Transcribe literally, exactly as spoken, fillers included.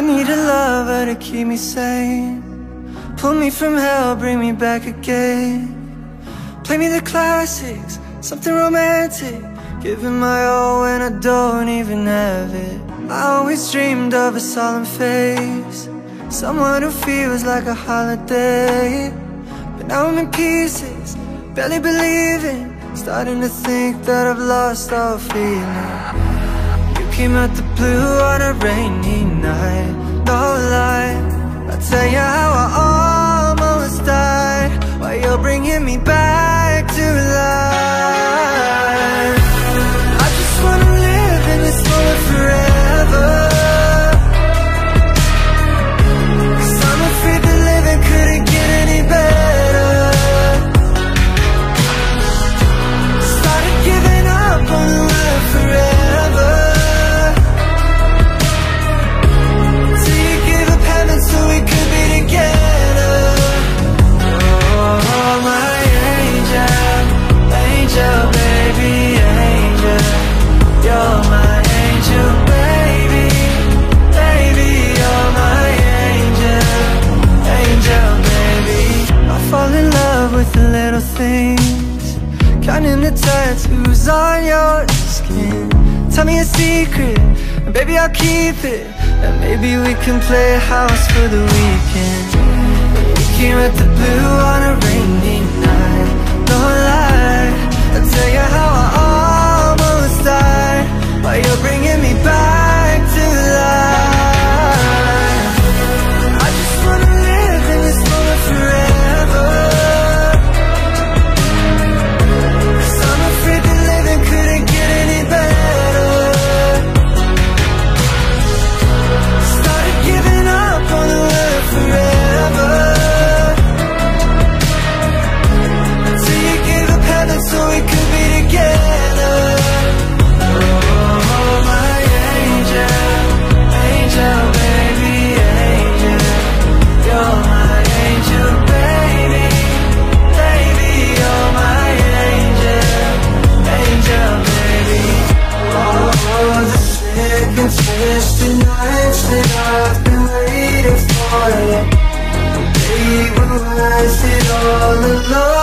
I need a lover to keep me sane, pull me from hell, bring me back again. Play me the classics, something romantic, giving my all when I don't even have it. I always dreamed of a solemn face, someone who feels like a holiday. But now I'm in pieces, barely believing, starting to think that I've lost all feeling. You came out the blue on a rainy night, no lie, I'll tell you how I almost died, while you're bringing me back to life. I just wanna live in this moment forever, 'cause I'm afraid that living couldn't get any better. Started giving up on the world forever, till you gave up heaven so we could be together. Oh, my angel, angel, baby, angel, you're my angel, baby, baby, you're my angel, angel, baby. I fall in love with the little things, counting the tattoos on your skin. Tell me a secret, and baby I'll keep it, and maybe we can play house for the weekend. You came at the blue on a rainy night, no lie, I'll tell you how I almost died, while you're bringing me back to life. I just wanna live in this moment forever, 'cause I'm afraid that living couldn't get any better. Started giving up on the world forever, till you gave up heaven so we could be together. Oh, my angel, angel, baby, angel, you're my angel, baby, baby, you're my angel, angel, baby. Oh, the sick and twisted nights that I've been waiting for you, they were worth it all alone.